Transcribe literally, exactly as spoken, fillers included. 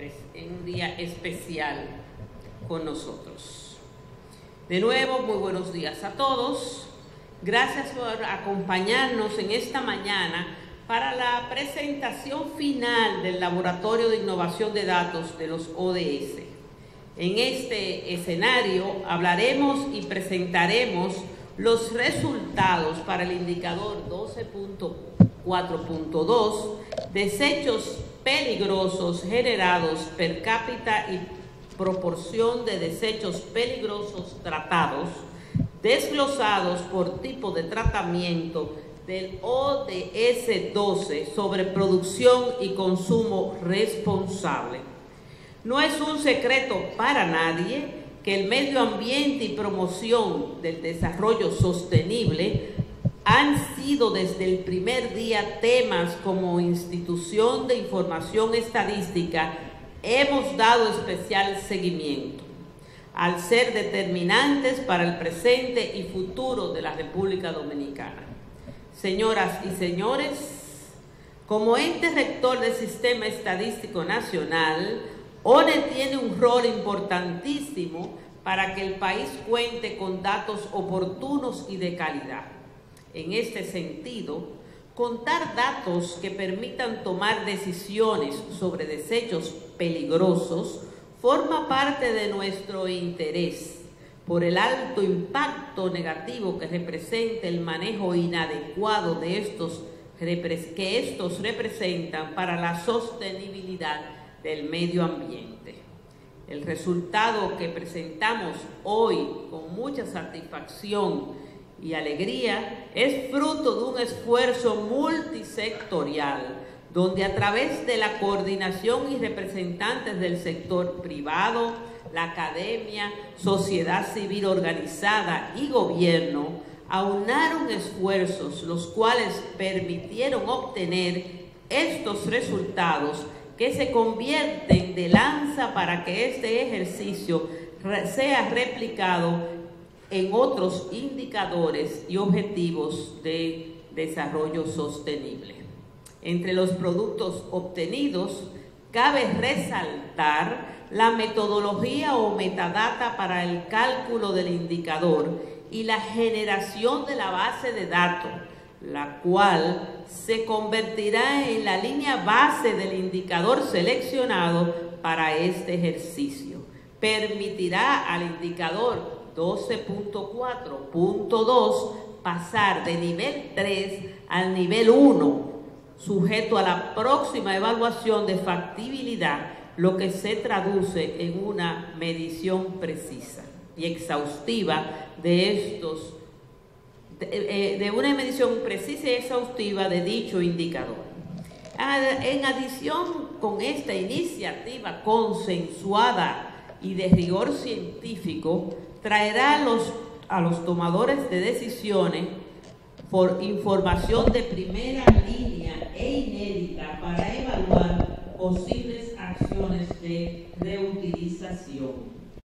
en un día especial con nosotros. De nuevo, muy buenos días a todos. Gracias por acompañarnos en esta mañana para la presentación final del Laboratorio de Innovación de Datos de los O D S. En este escenario hablaremos y presentaremos los resultados para el indicador doce punto cuatro punto dos, desechos peligrosos generados per cápita y proporción de desechos peligrosos tratados, desglosados por tipo de tratamiento del O D S doce sobre producción y consumo responsable. No es un secreto para nadie que el medio ambiente y promoción del desarrollo sostenible han sido desde el primer día temas como institución de información estadística hemos dado especial seguimiento, al ser determinantes para el presente y futuro de la República Dominicana. Señoras y señores, como ente rector del Sistema Estadístico Nacional, O N E tiene un rol importantísimo para que el país cuente con datos oportunos y de calidad. En este sentido, contar datos que permitan tomar decisiones sobre desechos peligrosos forma parte de nuestro interés por el alto impacto negativo que representa el manejo inadecuado de estos que estos representan para la sostenibilidad del medio ambiente. El resultado que presentamos hoy con mucha satisfacción y alegría es fruto de un esfuerzo multisectorial, donde a través de la coordinación y representantes del sector privado, la academia, sociedad civil organizada y gobierno aunaron esfuerzos los cuales permitieron obtener estos resultados que se convierten de lanza para que este ejercicio sea replicado en otros indicadores y objetivos de desarrollo sostenible. Entre los productos obtenidos, cabe resaltar la metodología o metadata para el cálculo del indicador y la generación de la base de datos, la cual se convertirá en la línea base del indicador seleccionado para este ejercicio. Permitirá al indicador doce punto cuatro punto dos pasar de nivel tres al nivel uno, sujeto a la próxima evaluación de factibilidad, lo que se traduce en una medición precisa y exhaustiva de estos, de, de una medición precisa y exhaustiva de dicho indicador. En adición, con esta iniciativa consensuada y de rigor científico, traerá a los, a los tomadores de decisiones por información de primera línea e inédita para evaluar posibles